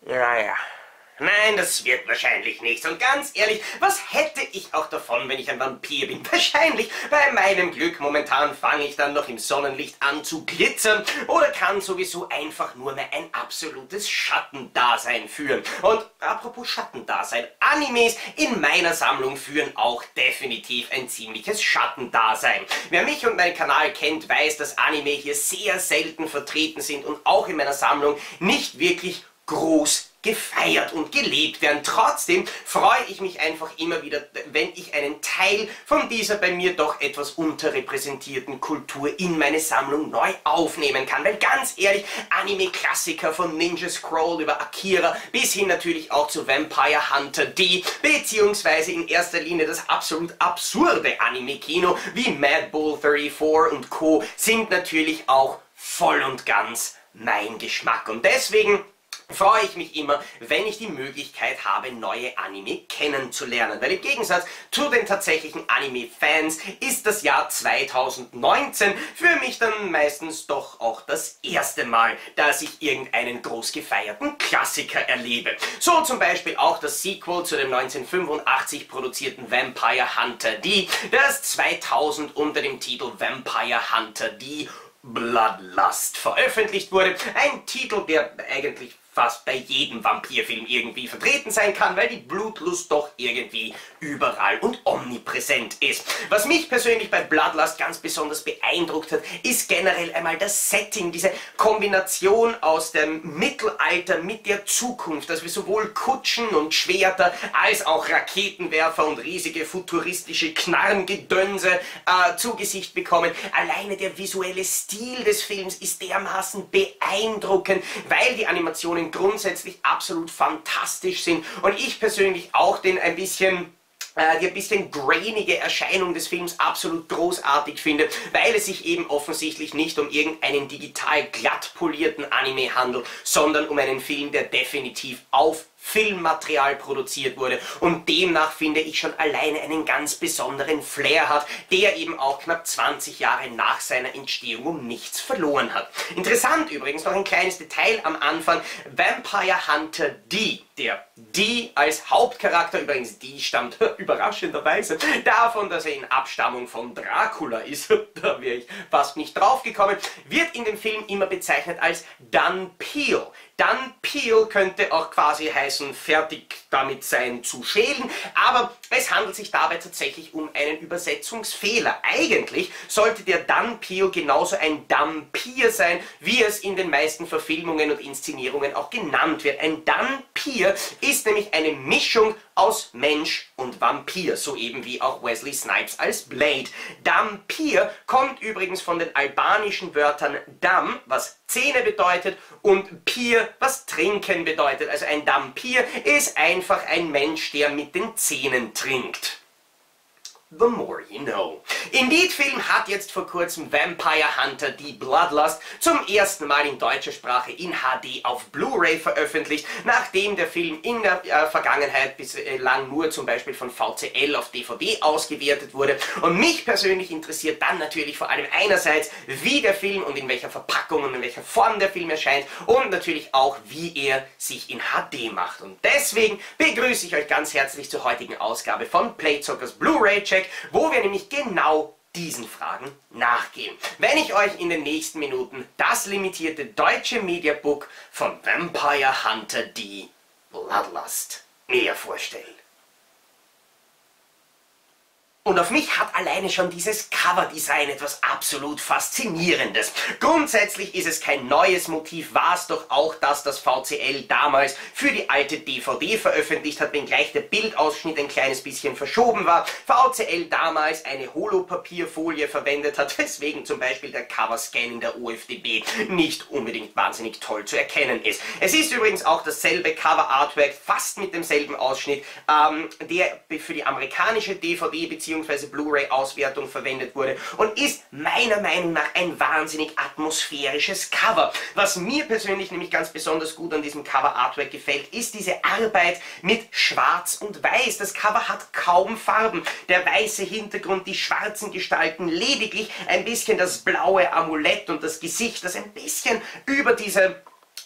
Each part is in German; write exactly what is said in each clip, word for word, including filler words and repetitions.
Ja, ja. Nein, das wird wahrscheinlich nichts. Und ganz ehrlich, was hätte ich auch davon, wenn ich ein Vampir bin? Wahrscheinlich, bei meinem Glück, momentan fange ich dann noch im Sonnenlicht an zu glitzern oder kann sowieso einfach nur mehr ein absolutes Schattendasein führen. Und apropos Schattendasein, Animes in meiner Sammlung führen auch definitiv ein ziemliches Schattendasein. Wer mich und meinen Kanal kennt, weiß, dass Anime hier sehr selten vertreten sind und auch in meiner Sammlung nicht wirklich groß gefeiert und gelebt werden. Trotzdem freue ich mich einfach immer wieder, wenn ich einen Teil von dieser bei mir doch etwas unterrepräsentierten Kultur in meine Sammlung neu aufnehmen kann. Weil ganz ehrlich, Anime-Klassiker von Ninja Scroll über Akira bis hin natürlich auch zu Vampire Hunter D, beziehungsweise in erster Linie das absolut absurde Anime-Kino wie Mad Bull vierunddreißig und Co. sind natürlich auch voll und ganz mein Geschmack. Und deswegen freue ich mich immer, wenn ich die Möglichkeit habe, neue Anime kennenzulernen. Weil im Gegensatz zu den tatsächlichen Anime-Fans ist das Jahr zweitausendneunzehn für mich dann meistens doch auch das erste Mal, dass ich irgendeinen groß gefeierten Klassiker erlebe. So zum Beispiel auch das Sequel zu dem neunzehnhundertfünfundachtzig produzierten Vampire Hunter D, das zweitausend unter dem Titel Vampire Hunter D Bloodlust veröffentlicht wurde. Ein Titel, der eigentlich fast bei jedem Vampirfilm irgendwie vertreten sein kann, weil die Blutlust doch irgendwie überall und omnipräsent ist. Was mich persönlich bei Bloodlust ganz besonders beeindruckt hat, ist generell einmal das Setting, diese Kombination aus dem Mittelalter mit der Zukunft, dass wir sowohl Kutschen und Schwerter als auch Raketenwerfer und riesige futuristische Knarrengedönse äh, zu Gesicht bekommen. Alleine der visuelle Stil des Films ist dermaßen beeindruckend, weil die Animationen grundsätzlich absolut fantastisch sind und ich persönlich auch den ein bisschen äh, die ein bisschen grainige Erscheinung des Films absolut großartig finde, weil es sich eben offensichtlich nicht um irgendeinen digital glatt polierten Anime handelt, sondern um einen Film, der definitiv auf Filmmaterial produziert wurde und demnach finde ich schon alleine einen ganz besonderen Flair hat, der eben auch knapp zwanzig Jahre nach seiner Entstehung um nichts verloren hat. Interessant übrigens, noch ein kleines Detail am Anfang, Vampire Hunter D, der D als Hauptcharakter, übrigens D stammt überraschenderweise davon, dass er in Abstammung von Dracula ist, da wäre ich fast nicht drauf gekommen, wird in dem Film immer bezeichnet als Done Peel. Done Peel könnte auch quasi heißen, fertig damit sein zu schälen, aber es handelt sich dabei tatsächlich um einen Übersetzungsfehler. Eigentlich sollte der Done Peel genauso ein Dhampir sein, wie es in den meisten Verfilmungen und Inszenierungen auch genannt wird. Ein Dhampir ist nämlich eine Mischung aus Mensch und Vampir, so eben wie auch Wesley Snipes als Blade. Dhampir kommt übrigens von den albanischen Wörtern Dam, was Zähne bedeutet, und Pir, was trinken bedeutet. Also ein Dhampir ist einfach ein Mensch, der mit den Zähnen trinkt. The more you know. Indeed Film hat jetzt vor kurzem Vampire Hunter D Bloodlust zum ersten Mal in deutscher Sprache in H D auf Blu-ray veröffentlicht, nachdem der Film in der äh, Vergangenheit bislang nur zum Beispiel von V C L auf D V D ausgewertet wurde. Und mich persönlich interessiert dann natürlich vor allem einerseits, wie der Film und in welcher Verpackung und in welcher Form der Film erscheint und natürlich auch, wie er sich in H D macht. Und deswegen begrüße ich euch ganz herzlich zur heutigen Ausgabe von Playzockers Blu-ray Check, wo wir nämlich genau diesen Fragen nachgehen. Wenn ich euch in den nächsten Minuten das limitierte deutsche Mediabook von Vampire Hunter D Bloodlust näher vorstelle. Und auf mich hat alleine schon dieses Coverdesign etwas absolut Faszinierendes. Grundsätzlich ist es kein neues Motiv, war es doch auch das, das V C L damals für die alte D V D veröffentlicht hat, wenngleich der Bildausschnitt ein kleines bisschen verschoben war. V C L damals eine Holopapierfolie verwendet hat, weswegen zum Beispiel der Coverscan in der O F D B nicht unbedingt wahnsinnig toll zu erkennen ist. Es ist übrigens auch dasselbe Cover-Artwork, fast mit demselben Ausschnitt, ähm, der für die amerikanische D V D bzw. Blu-ray-Auswertung verwendet wurde und ist meiner Meinung nach ein wahnsinnig atmosphärisches Cover. Was mir persönlich nämlich ganz besonders gut an diesem Cover-Artwork gefällt, ist diese Arbeit mit Schwarz und Weiß. Das Cover hat kaum Farben. Der weiße Hintergrund, die schwarzen Gestalten, lediglich ein bisschen das blaue Amulett und das Gesicht, das ein bisschen über diese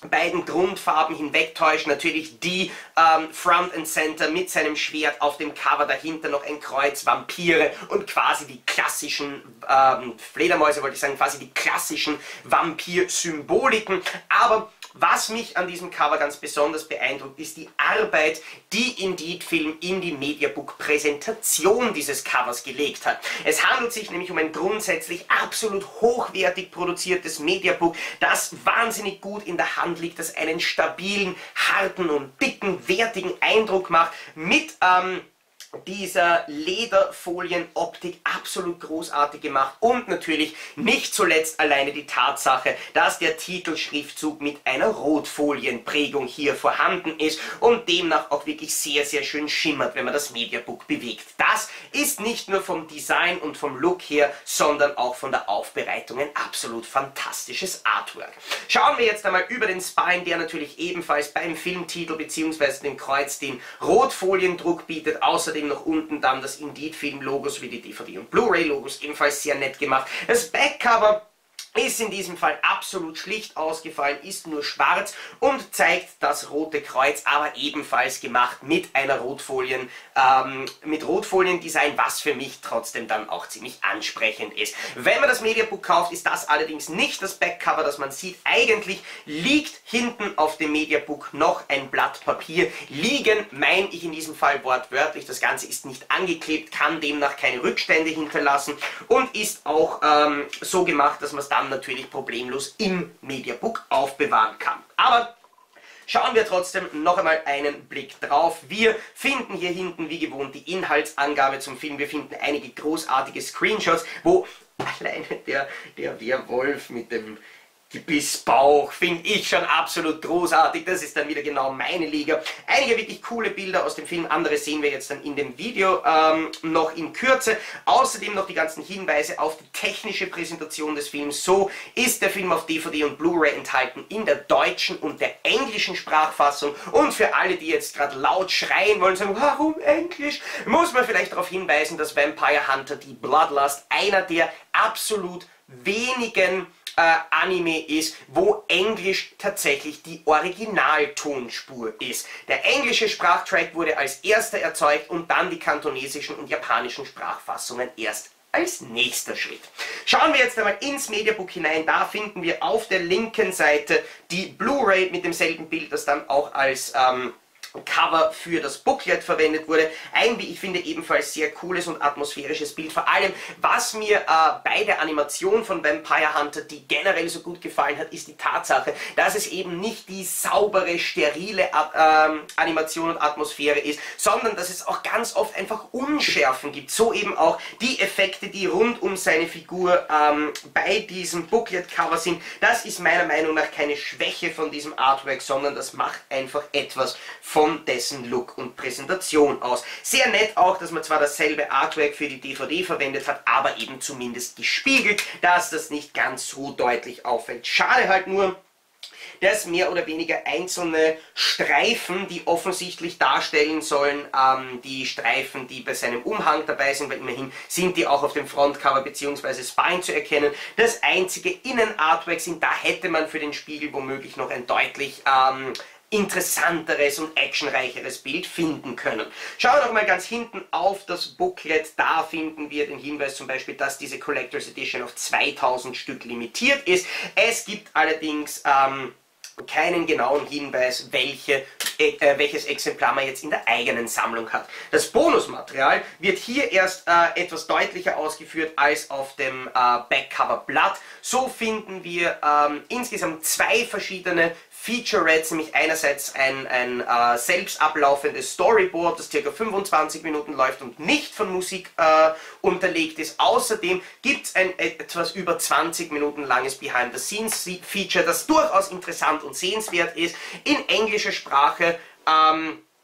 beiden Grundfarben hinwegtäuscht. Natürlich die ähm, Front and Center mit seinem Schwert, auf dem Cover dahinter noch ein Kreuz, Vampire und quasi die klassischen ähm, Fledermäuse, wollte ich sagen, quasi die klassischen Vampir-Symboliken. Aber was mich an diesem Cover ganz besonders beeindruckt, ist die Arbeit, die Indeed Film in die Mediabook-Präsentation dieses Covers gelegt hat. Es handelt sich nämlich um ein grundsätzlich absolut hochwertig produziertes Mediabook, das wahnsinnig gut in der Hand liegt, das einen stabilen, harten und dicken, wertigen Eindruck macht, mit ähm, dieser Lederfolienoptik absolut großartig gemacht und natürlich nicht zuletzt alleine die Tatsache, dass der Titelschriftzug mit einer Rotfolienprägung hier vorhanden ist und demnach auch wirklich sehr, sehr schön schimmert, wenn man das Mediabook bewegt. Das ist nicht nur vom Design und vom Look her, sondern auch von der Aufbereitung ein absolut fantastisches Artwork. Schauen wir jetzt einmal über den Spine, der natürlich ebenfalls beim Filmtitel bzw. dem Kreuz den Rotfoliendruck bietet. Außerdem noch unten dann das Indeed-Film-Logo sowie die D V D- und Blu-ray-Logos, ebenfalls sehr nett gemacht. Das Backcover ist in diesem Fall absolut schlicht ausgefallen, ist nur schwarz und zeigt das rote Kreuz, aber ebenfalls gemacht mit einer Rotfolien, ähm, mit Rotfolien-Design, was für mich trotzdem dann auch ziemlich ansprechend ist. Wenn man das Mediabook kauft, ist das allerdings nicht das Backcover, das man sieht. Eigentlich liegt hinten auf dem Mediabook noch ein Blatt Papier. Liegen meine ich in diesem Fall wortwörtlich. Das Ganze ist nicht angeklebt, kann demnach keine Rückstände hinterlassen und ist auch ähm, so gemacht, dass man es dann natürlich problemlos im Mediabook aufbewahren kann. Aber schauen wir trotzdem noch einmal einen Blick drauf. Wir finden hier hinten wie gewohnt die Inhaltsangabe zum Film. Wir finden einige großartige Screenshots, wo alleine der, der Werwolf mit dem Gebissbauch finde ich schon absolut großartig. Das ist dann wieder genau meine Liga. Einige wirklich coole Bilder aus dem Film, andere sehen wir jetzt dann in dem Video ähm, noch in Kürze. Außerdem noch die ganzen Hinweise auf die technische Präsentation des Films. So ist der Film auf D V D und Blu-ray enthalten in der deutschen und der englischen Sprachfassung. Und für alle, die jetzt gerade laut schreien wollen, sagen, warum Englisch, muss man vielleicht darauf hinweisen, dass Vampire Hunter die Bloodlust einer der absolut wenigen Äh, Anime ist, wo Englisch tatsächlich die Originaltonspur ist. Der englische Sprachtrack wurde als erster erzeugt und dann die kantonesischen und japanischen Sprachfassungen erst als nächster Schritt. Schauen wir jetzt einmal ins Mediabook hinein. Da finden wir auf der linken Seite die Blu-ray mit demselben Bild, das dann auch als ähm, Cover für das Booklet verwendet wurde. Ein, wie ich finde, ebenfalls sehr cooles und atmosphärisches Bild. Vor allem, was mir äh, bei der Animation von Vampire Hunter, die generell so gut gefallen hat, ist die Tatsache, dass es eben nicht die saubere, sterile äh, Animation und Atmosphäre ist, sondern dass es auch ganz oft einfach Unschärfen gibt. So eben auch die Effekte, die rund um seine Figur ähm, bei diesem Booklet-Cover sind. Das ist meiner Meinung nach keine Schwäche von diesem Artwork, sondern das macht einfach etwas von von dessen Look und Präsentation aus. Sehr nett auch, dass man zwar dasselbe Artwork für die D V D verwendet hat, aber eben zumindest gespiegelt, dass das nicht ganz so deutlich auffällt. Schade halt nur, dass mehr oder weniger einzelne Streifen, die offensichtlich darstellen sollen, ähm, die Streifen, die bei seinem Umhang dabei sind, weil immerhin sind die auch auf dem Frontcover bzw. Spine zu erkennen, das einzige Innenartwork sind. Da hätte man für den Spiegel womöglich noch ein deutlich ähm, interessanteres und actionreicheres Bild finden können. Schauen wir noch mal ganz hinten auf das Booklet. Da finden wir den Hinweis zum Beispiel, dass diese Collectors Edition auf zweitausend Stück limitiert ist. Es gibt allerdings ähm, keinen genauen Hinweis, welche, äh, welches Exemplar man jetzt in der eigenen Sammlung hat. Das Bonusmaterial wird hier erst äh, etwas deutlicher ausgeführt als auf dem äh, Backcover-Blatt. So finden wir ähm, insgesamt zwei verschiedene Featurettes, nämlich einerseits ein, ein äh, selbst ablaufendes Storyboard, das ca. fünfundzwanzig Minuten läuft und nicht von Musik äh, unterlegt ist. Außerdem gibt es ein etwas über zwanzig Minuten langes Behind-the-Scenes-Feature, das durchaus interessant und sehenswert ist, in englischer Sprache. Ähm,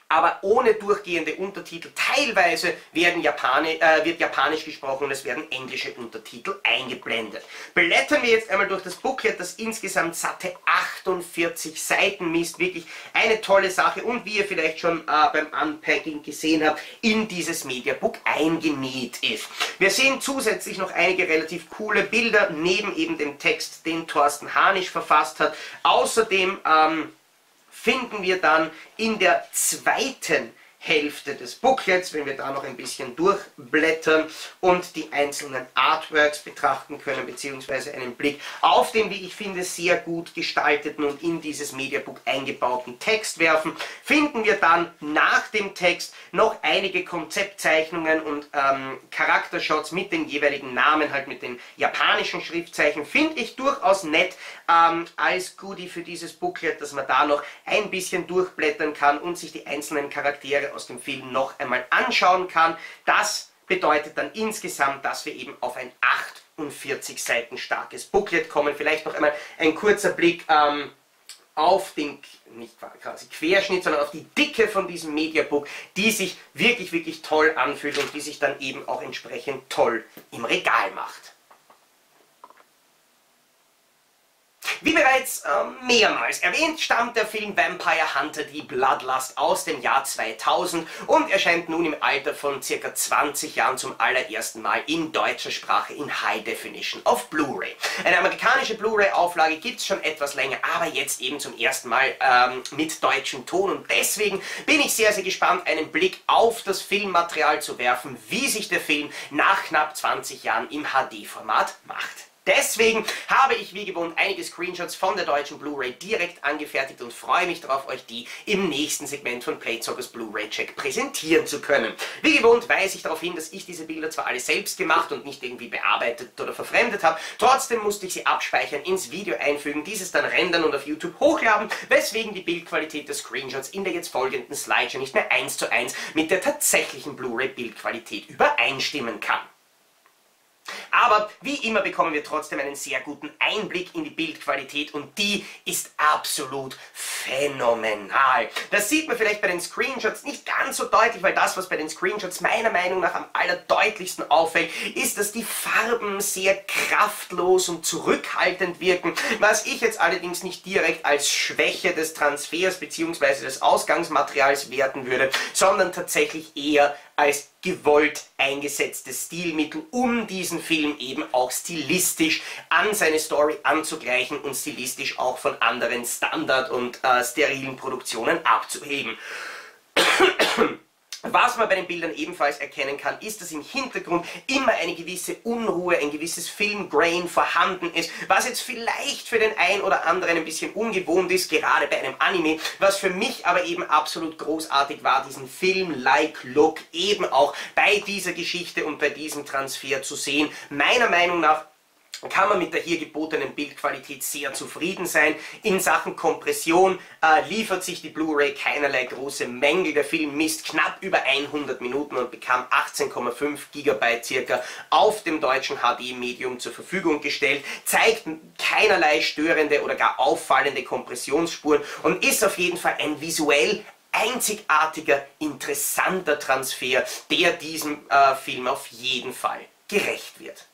aber ohne durchgehende Untertitel. Teilweise werden Japani, äh, wird Japanisch gesprochen und es werden englische Untertitel eingeblendet. Blättern wir jetzt einmal durch das Booklet, das insgesamt satte achtundvierzig Seiten misst. Wirklich eine tolle Sache und wie ihr vielleicht schon äh, beim Unpacking gesehen habt, in dieses Mediabook eingenäht ist. Wir sehen zusätzlich noch einige relativ coole Bilder neben eben dem Text, den Thorsten Hanisch verfasst hat. Außerdem ähm, finden wir dann in der zweiten Hälfte des Booklets, wenn wir da noch ein bisschen durchblättern und die einzelnen Artworks betrachten können, beziehungsweise einen Blick auf den, wie ich finde, sehr gut gestalteten und in dieses Mediabook eingebauten Text werfen, finden wir dann nach dem Text noch einige Konzeptzeichnungen und ähm, Charaktershots mit den jeweiligen Namen, halt mit den japanischen Schriftzeichen, finde ich durchaus nett ähm, als Goodie für dieses Booklet, dass man da noch ein bisschen durchblättern kann und sich die einzelnen Charaktere aus dem Film noch einmal anschauen kann. Das bedeutet dann insgesamt, dass wir eben auf ein achtundvierzig Seiten starkes Booklet kommen. Vielleicht noch einmal ein kurzer Blick ähm, auf den, nicht quasi Querschnitt, sondern auf die Dicke von diesem Mediabook, die sich wirklich, wirklich toll anfühlt und die sich dann eben auch entsprechend toll im Regal macht. Wie bereits äh, mehrmals erwähnt, stammt der Film Vampire Hunter die Bloodlust aus dem Jahr zweitausend und erscheint nun im Alter von circa zwanzig Jahren zum allerersten Mal in deutscher Sprache in High Definition auf Blu-ray. Eine amerikanische Blu-ray-Auflage gibt es schon etwas länger, aber jetzt eben zum ersten Mal ähm, mit deutschem Ton und deswegen bin ich sehr, sehr gespannt, einen Blick auf das Filmmaterial zu werfen, wie sich der Film nach knapp zwanzig Jahren im H D-Format macht. Deswegen habe ich wie gewohnt einige Screenshots von der deutschen Blu-ray direkt angefertigt und freue mich darauf, euch die im nächsten Segment von Playzockers Blu-ray Check präsentieren zu können. Wie gewohnt weise ich darauf hin, dass ich diese Bilder zwar alle selbst gemacht und nicht irgendwie bearbeitet oder verfremdet habe, trotzdem musste ich sie abspeichern, ins Video einfügen, dieses dann rendern und auf YouTube hochladen, weswegen die Bildqualität der Screenshots in der jetzt folgenden Slideshow nicht mehr eins zu eins mit der tatsächlichen Blu-ray-Bildqualität übereinstimmen kann. Aber wie immer bekommen wir trotzdem einen sehr guten Einblick in die Bildqualität und die ist absolut phänomenal. Das sieht man vielleicht bei den Screenshots nicht ganz so deutlich, weil das, was bei den Screenshots meiner Meinung nach am allerdeutlichsten auffällt, ist, dass die Farben sehr kraftlos und zurückhaltend wirken, was ich jetzt allerdings nicht direkt als Schwäche des Transfers bzw. des Ausgangsmaterials werten würde, sondern tatsächlich eher als gewollt eingesetztes Stilmittel, um diesen Film eben auch stilistisch an seine Story anzugleichen und stilistisch auch von anderen Standard- und äh, sterilen Produktionen abzuheben. Was man bei den Bildern ebenfalls erkennen kann, ist, dass im Hintergrund immer eine gewisse Unruhe, ein gewisses Filmgrain vorhanden ist, was jetzt vielleicht für den einen oder anderen ein bisschen ungewohnt ist, gerade bei einem Anime, was für mich aber eben absolut großartig war, diesen Film-like Look eben auch bei dieser Geschichte und bei diesem Transfer zu sehen. Meiner Meinung nach kann man mit der hier gebotenen Bildqualität sehr zufrieden sein. In Sachen Kompression äh, liefert sich die Blu-ray keinerlei große Mängel. Der Film misst knapp über hundert Minuten und bekam achtzehn Komma fünf Gigabyte circa auf dem deutschen H D-Medium zur Verfügung gestellt, zeigt keinerlei störende oder gar auffallende Kompressionsspuren und ist auf jeden Fall ein visuell einzigartiger, interessanter Transfer, der diesem äh, Film auf jeden Fall gerecht wird.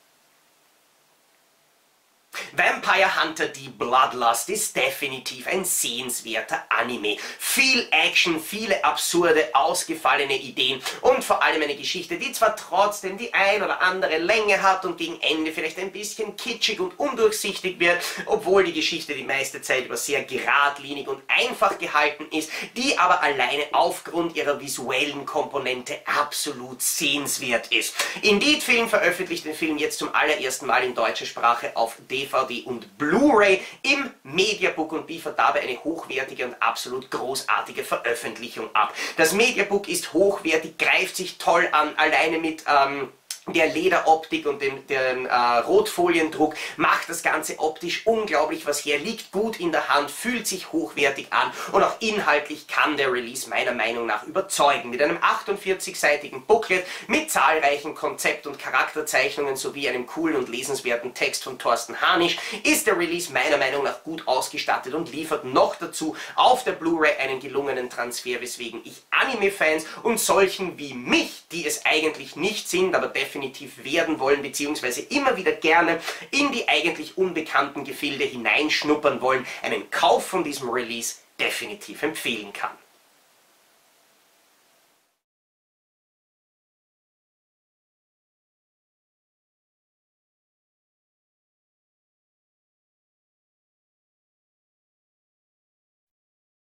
Vampire Hunter die Bloodlust ist definitiv ein sehenswerter Anime. Viel Action, viele absurde, ausgefallene Ideen und vor allem eine Geschichte, die zwar trotzdem die ein oder andere Länge hat und gegen Ende vielleicht ein bisschen kitschig und undurchsichtig wird, obwohl die Geschichte die meiste Zeit über sehr geradlinig und einfach gehalten ist, die aber alleine aufgrund ihrer visuellen Komponente absolut sehenswert ist. Indeed Film veröffentlicht den Film jetzt zum allerersten Mal in deutscher Sprache auf D V D und Blu-ray im Mediabook und liefert dabei eine hochwertige und absolut großartige Veröffentlichung ab. Das Mediabook ist hochwertig, greift sich toll an, alleine mit ähm, der Lederoptik und dem, dem äh, Rotfoliendruck macht das Ganze optisch unglaublich was her, liegt gut in der Hand, fühlt sich hochwertig an und auch inhaltlich kann der Release meiner Meinung nach überzeugen. Mit einem achtundvierzigseitigen Booklet mit zahlreichen Konzept- und Charakterzeichnungen sowie einem coolen und lesenswerten Text von Thorsten Hanisch ist der Release meiner Meinung nach gut ausgestattet und liefert noch dazu auf der Blu-ray einen gelungenen Transfer, weswegen ich Anime-Fans und solchen wie mich, die es eigentlich nicht sind, aber definitiv definitiv werden wollen, beziehungsweise immer wieder gerne in die eigentlich unbekannten Gefilde hineinschnuppern wollen, einen Kauf von diesem Release definitiv empfehlen kann.